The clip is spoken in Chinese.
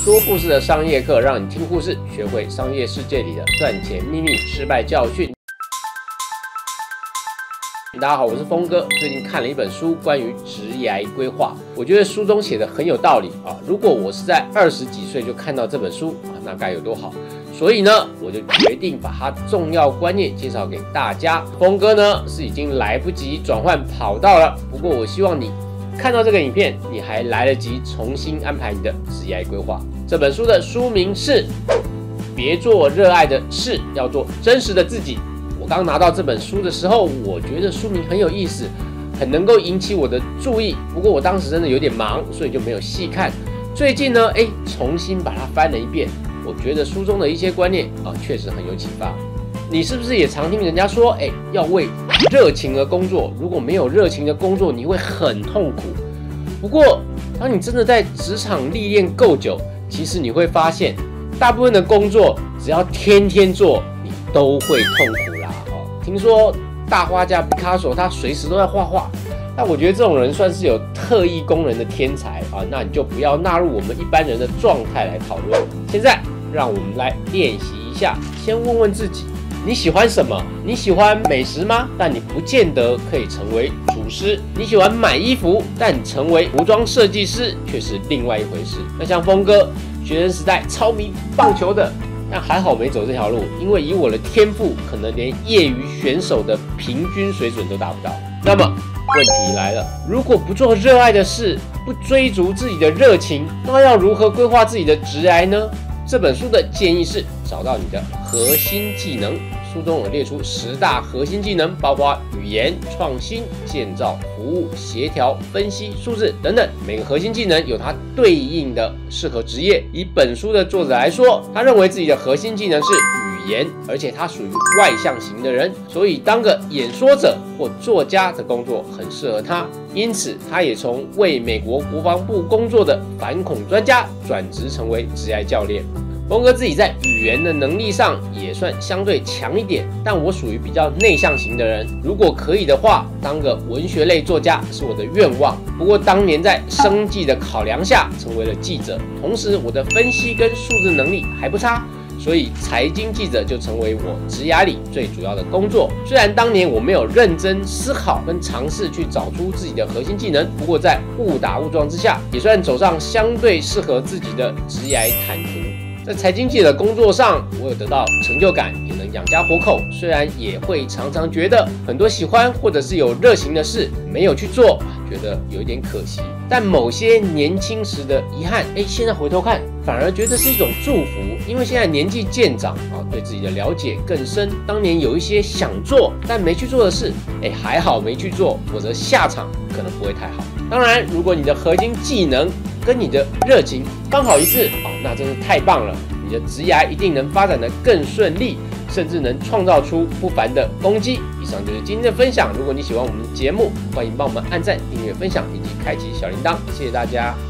说故事的商业课，让你听故事，学会商业世界里的赚钱秘密、失败教训。大家好，我是峰哥。最近看了一本书，关于职涯规划，我觉得书中写的很有道理啊。如果我是在20几岁就看到这本书啊，那该有多好！所以呢，我就决定把它重要观念介绍给大家。峰哥呢是已经来不及转换跑道了，不过我希望你看到这个影片，你还来得及重新安排你的职业规划。这本书的书名是《别做热爱的事，要做真实的自己》。我刚拿到这本书的时候，我觉得书名很有意思，很能够引起我的注意。不过我当时真的有点忙，所以就没有细看。最近呢，重新把它翻了一遍，我觉得书中的一些观念确实很有启发。你是不是也常听人家说，要为热情而工作？如果没有热情的工作，你会很痛苦。不过，当你真的在职场历练够久，其实你会发现，大部分的工作只要天天做，你都会痛苦啦。听说大画家毕卡索他随时都在画画，但我觉得这种人算是有特异功能的天才啊，那你就不要纳入我们一般人的状态来讨论。现在让我们来练习一下，先问问自己。你喜欢什么？你喜欢美食吗？但你不见得可以成为厨师。你喜欢买衣服，但你成为服装设计师却是另外一回事。那像峰哥，学生时代超迷棒球的，但还好没走这条路，因为以我的天赋，可能连业余选手的平均水准都达不到。那么问题来了，如果不做热爱的事，不追逐自己的热情，那要如何规划自己的职涯呢？这本书的建议是找到你的核心技能。书中有列出10大核心技能，包括语言、创新、建造、服务、协调、分析、数字等等。每个核心技能有它对应的适合职业。以本书的作者来说，他认为自己的核心技能是语言，而且他属于外向型的人，所以当个演说者或作家的工作很适合他。因此，他也从为美国国防部工作的反恐专家转职成为职业教练。峰哥自己在语言的能力上也算相对强一点，但我属于比较内向型的人。如果可以的话，当个文学类作家是我的愿望。不过当年在生计的考量下，成为了记者，同时我的分析跟数字能力还不差，所以财经记者就成为我职涯里最主要的工作。虽然当年我没有认真思考跟尝试去找出自己的核心技能，不过在误打误撞之下，也算走上相对适合自己的职涯坦途。在财经记者的工作上，我有得到成就感，也能养家活口。虽然也会常常觉得很多喜欢或者是有热情的事没有去做，觉得有一点可惜。但某些年轻时的遗憾，现在回头看，反而觉得是一种祝福。因为现在年纪渐长对自己的了解更深。当年有一些想做但没去做的事，还好没去做，否则下场可能不会太好。当然，如果你的核心技能跟你的热情刚好一致那真是太棒了，你的职涯一定能发展得更顺利，甚至能创造出不凡的功绩。以上就是今天的分享。如果你喜欢我们的节目，欢迎帮我们按赞、订阅、分享以及开启小铃铛，谢谢大家。